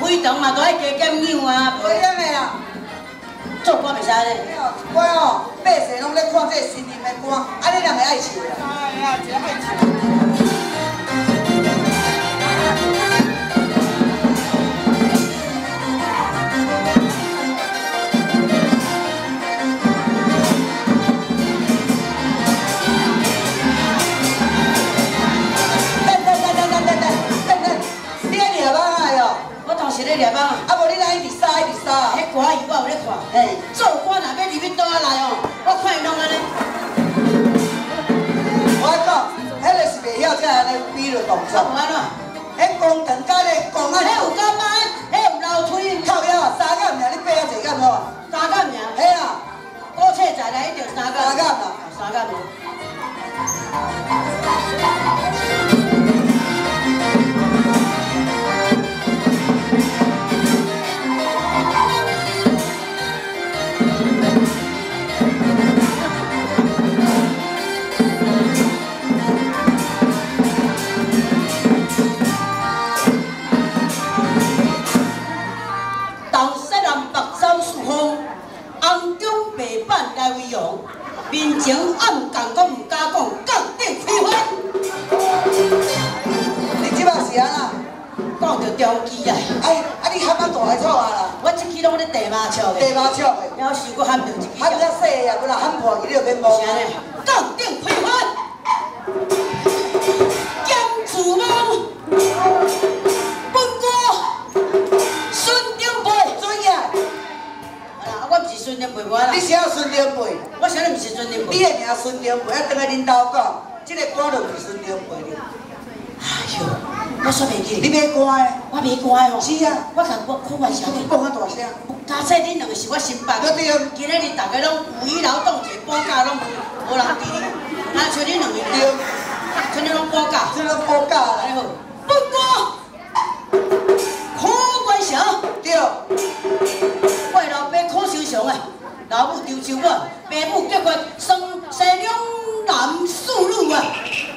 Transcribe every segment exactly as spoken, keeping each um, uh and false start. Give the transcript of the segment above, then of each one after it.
非常嘛，都爱加减氧啊。 会样的啦。 做歌袂使咧。 我哦，百姓拢咧看这新年的歌，安尼人会爱唱啦。哎呀，真爱唱。 是咧念啊！ 啊，无你哪一直杀一直杀？ 迄歌伊我有咧看。嘿，做歌若要入去倒来哦，我看伊拢安尼。 我讲，迄个是袂晓才安尼比落动作。 无安怎？ 迄公堂甲咧公啊， 迄有干吗？迄有楼梯。 靠腰三角名，你爬啊坐敢无？ 三角名。 嘿啊， 古册在来一定三角。 三角啦， 三角名。 面前暗讲，我唔敢讲，讲顶开花。 你即摆是安那？ 讲着中机啊！ 哎，啊你喊啊大个错啊啦！ 我一支拢咧地马笑的。 地马笑的。 了是我喊着一支。 喊较细啊，不然喊破去你就免摸。 是安尼，讲顶开花。江子梦，本歌，孙顶背， 准呀！ 啊，我毋是孙顶背我啦。 你啥孙顶背？ 我啥都毋是孙顶背。 你的名孙顶背，啊，等下恁兜讲，这个歌就毋是孙顶背哩。 哎呦，我煞袂记。 你买歌的？ 我买歌的哦。 是啊。 我甲我开玩笑的。 讲啊大声。 假设恁两个是我新爸。 对对。 今仔日大家拢五一劳动节补假拢无人伫哩，啊，像恁两个。对。像恁拢补假。 这拢补假啦。 安尼好。不过，苦关小。对。我老爸苦修常啊，老母丢手我，爸母结婚生生两男四女啊，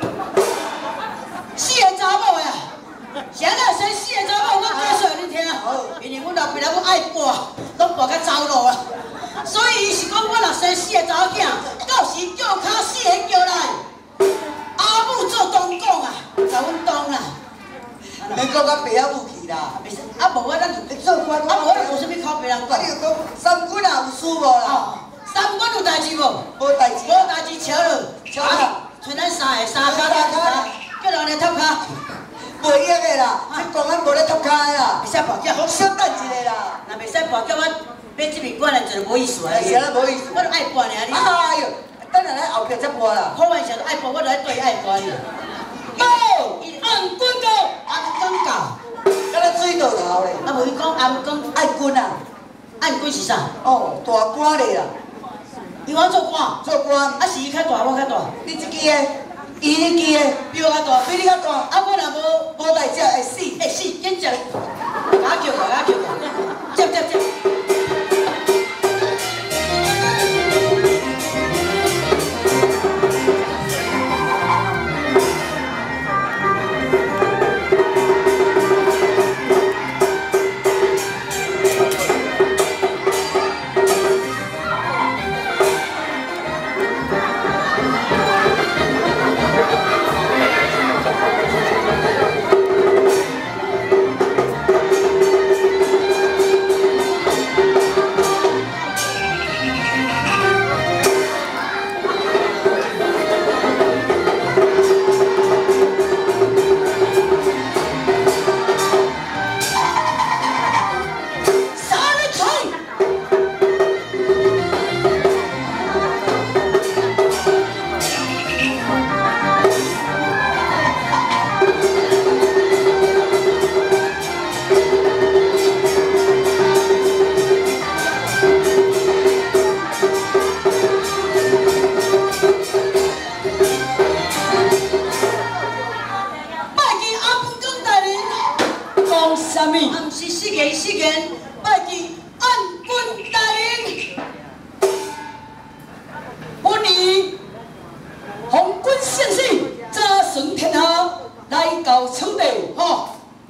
四个查某呀，谁来生四个查某？我解释恁听。因为阮老爸老母爱跋，拢跋甲走路啊，所以伊是讲我若生四个查某囝，到时叫卡四个叫来，阿母做东讲啊，甲阮当啦。 免讲甲爸仔母去啦。 袂使，啊无我咱就做官， 啊无我就无啥物靠别人讲。 啊，你就讲三军也有输无啦？ 三军有代志无？ 无代志。 无代志，笑落。 笑啦。 像咱三个三脚咧，叫人来踢骹。 袂用的啦，这公安无咧踢骹的啦。 袂使跋脚， 小等一下啦。 若袂使跋脚，我买这面管来就无意思啊。 是啊，无意思。 我就爱跋尔你。 哎呦，等下咱后壁才跋啦。 开玩笑，爱跋我就爱对爱跋你。哦，伊按滚到，按滚到。 敢若水倒头咧。 啊，无伊讲暗光按棍啊， 暗棍是啥？ 哦，大官咧啦。 伊我做官。 做官。 啊是伊较大，我较大。 你这支个，伊迄支个， 比我较大， 比你较大。 啊，我若无无代志会死， 会死，紧接，甲叫过，甲叫过，接接接。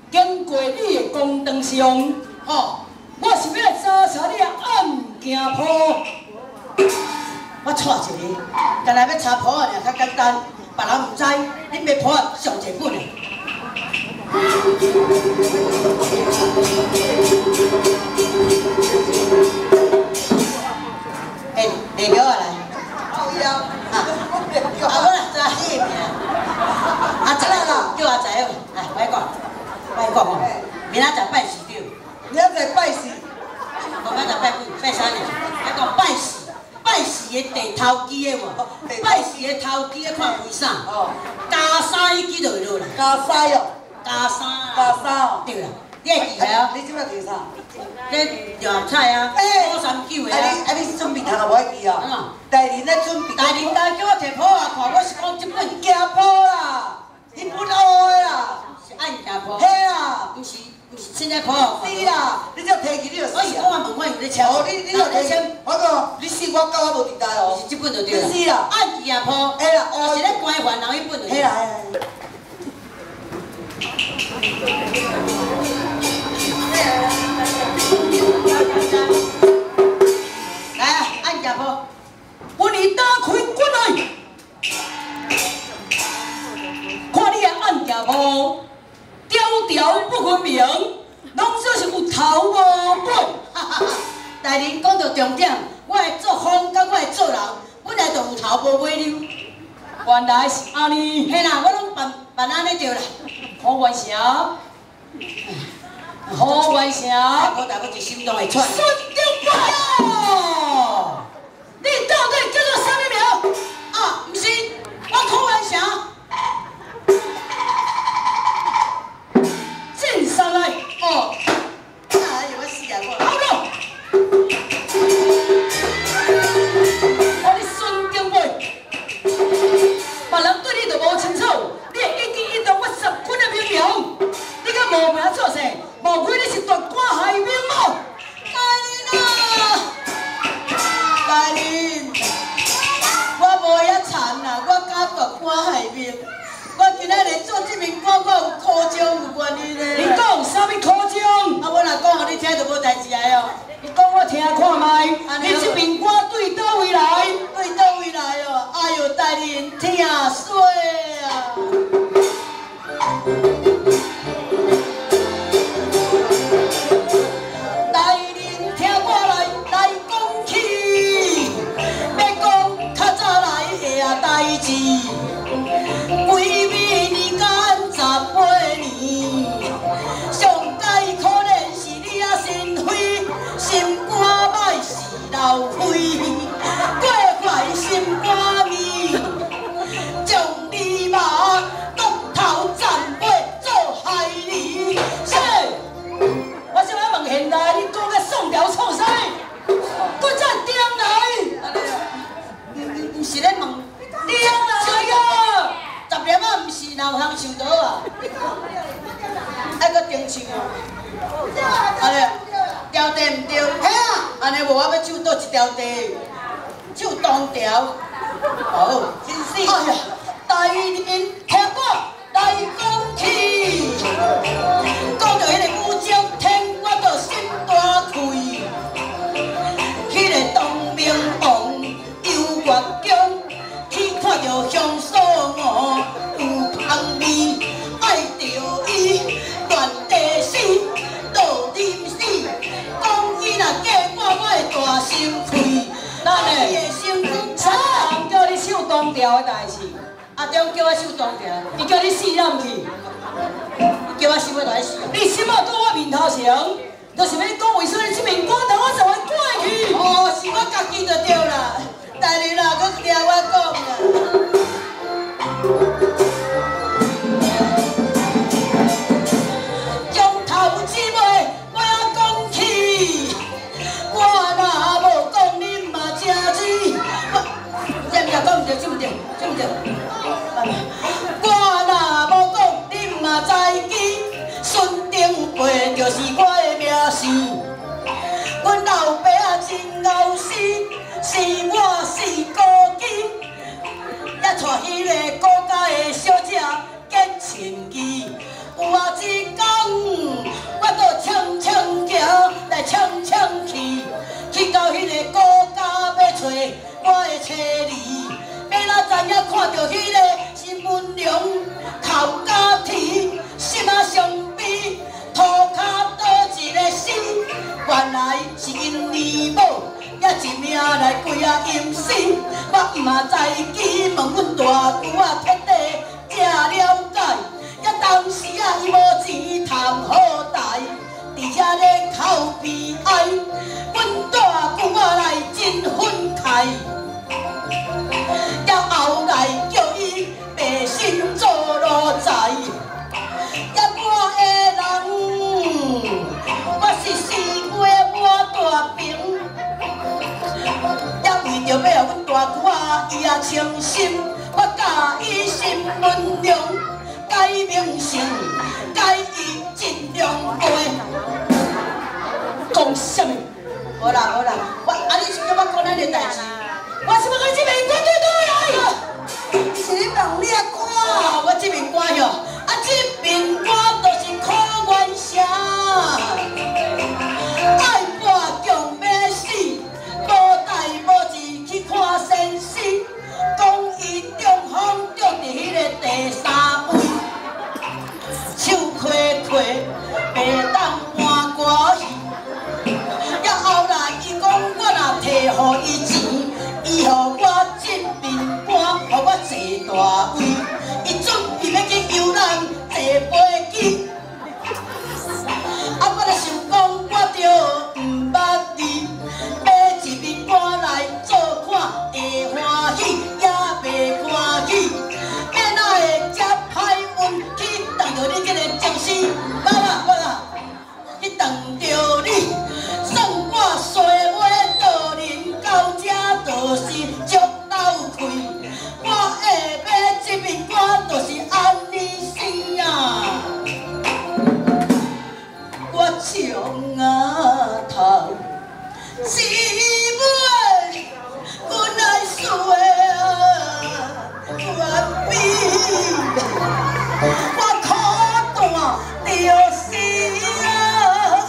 经过你的公堂上，吼，我是要查查你的案件簿。 我带一个，干来要查谱啊，尔较简单，别人唔知，恁要谱啊上一本的。哎，你叫我来。 好呀， 啊，啊，我来查你的名。阿仔啦，叫阿仔哦，来，我讲，我讲哦，明仔载拜四对。 明仔载拜四， 我明仔载拜几？拜三呢？我讲拜四。拜四的第头机的嘛，拜四的头机的看为啥？ 哦， 加三已记落落啦， 加西哦， 加三啊， 加三哦， 对啦，你会记起哦？ 你即摆记啥？ 你洋菜啊，五三九的啊啊。 你啊你准备读啊无爱记啊？ 嗯。 第二咧准备。 大人家叫我摕谱啊，看我是讲即本家谱啦，迄本乌的啦， 是按家谱， 嘿啦， 毋是毋是新的谱。 是啦，你只摕起你就死我是讲啊。 我问我有咧抄， 哦，你你就摕起，我讲你死我狗我无伫台哦。 是即本就对啦。 是啦， 按家谱， 嘿啦， 哦是咧关烦恼迄本就对。 嘿啦嘿啦。 来啊，按家谱。 我你打开滚来，看你的案件簿，条条不分明，拢说是有头无尾。 哈哈哈！大人讲到重点，我的作风甲我的做人，本来就有头无尾溜。 原来是安尼， 嘿啦，我拢办办安尼着啦。 好完成，好完成。 大哥大哥一心拢会喘。 孙中华，你到底叫做啥物名？ 啊，毋是，我考完城。 进上来。 哦，哎呦，我死啊我！ 好了，我你孙中华，别人对你就无清楚，你会一举一动我十分的明明，你敢无名做啥？无亏你是夺官害命某。 大人啊，大人，我无遐惨啦，我敢夺官害命。我今仔日做这名官，我有苦衷，有原因的。 你讲啥物苦衷？ 啊，我若讲互你听，就无代志来哦。 你讲我听看卖，你这面官对倒位来？ 对倒位来哦？哎呦，大人听衰啊！大人听我来来讲起，要讲较早来的代志。规暝年间十八年，上界可怜是你啊心灰，心肝歹是流血，过坏心肝面，将你妈骨头斩尾做害你。 是，我想要问现在你讲个宋条创啥？搁再点来？ 毋是咧问点来啊！ 十粒仔，毋是哪有通想到啊？爱搁定唱哦。安尼，调地毋对？嘿啊！安尼无我要唱倒一条地，唱当调。哦，真死！哎呀，大人听我来讲起，讲到迄个武将天，我就心大开。迄个东明王游月宫，去看着香锁我有香味，爱着伊乱地死，落啉死。讲伊若嫁我，我会大心亏。咱的心肝啥人叫你唱东调的代志？ 阿中叫我守当条， 伊叫你死人去， 叫我心要来死。 你心啊在我面头前，就是要讲为什么你这面官头我才会过去？ 哦，是我家己就对啦，大日啦，搁听我讲啦。从头至尾我要讲起，我若无讲恁嘛正子，这毋对，讲毋对，这毋对，这毋对。我若无讲恁嘛知记，孙定培就是我的名姓。阮老爸啊真后生，生我四个囝，也带迄个国家的小姐结亲记。有啊一天做我的妻儿。要哪知影看到迄个新闻良头家啼，心啊伤悲，涂骹倒一个死。原来是因年某也一命来归啊阴死。我毋嘛知己问阮大舅啊，彻底才了解。也当时啊，伊无钱通好代，伫遐咧哭悲哀。阮大舅啊来真愤慨。 也后来叫伊白身做奴才，也我的人，我是四月我大兵，也为着要阮大舅啊，伊也诚心，我教伊新闻良，改名姓，改伊真良会。讲什么？无啦无啦，我啊你是叫我讲咱个代志。 我是要跟这边歌对对来， 是你弄你啊歌？ 我这边歌哟，啊这边歌都是苦原声，爱歌强要死，无代无志去看现实，讲伊中风中伫迄个第三位，手开开，袂当换歌戏，也后来伊讲我若摕互伊钱。 伊予我正面搬，予我坐大位，伊准备要去游览坐飞机。啊，我咧想讲，我着毋捌你，买一面歌来做看，会欢喜也袂欢喜，要哪会遮歹运去撞着你这个正死？妈妈，我啊，去撞着你，算我衰尾倒人到这。 就是足斗开，我下尾这边歌就是安尼生啊。我将啊头姊妹，阮来说啊，我比我苦担着死啊，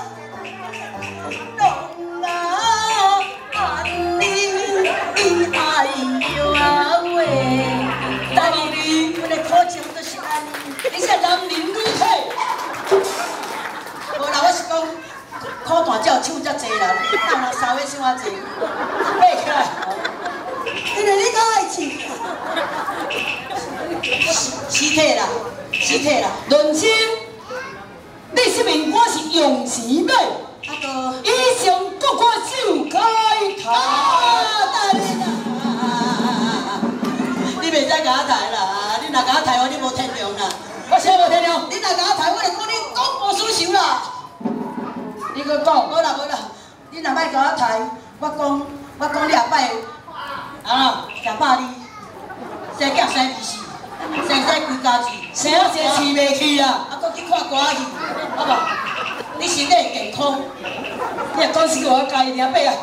拢啊安尼。 哎呦啊喂！但是你，阮的苦情就是安尼。你是男人女体？无啦，我是讲苦担才有唱遮济啦，哪人三尾唱啊济？爬起来！ 因为你较爱饲尸体啦，尸体啦。 论真，你这面歌是用钱买， 啊个以上各歌手开头。 大你啦！ 你袂使甲我抬啦！你若甲我抬，我你无天良啦！ 我啥无听了？ 你若甲我抬，我就讲你讲无输球啦！ 你搁讲？ 无啦无啦，你若摆甲我抬，我讲我讲你后摆啊，食饱你，生囝生鼻屎，生使规家己， 生啊生饲袂起啦！ 啊，搁去看歌仔戏，好无？你身体会健康。 你若讲是我家己领爬啊！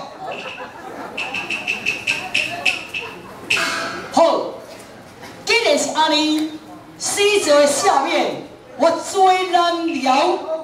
好。 既然是安尼，死者的下面我最难了。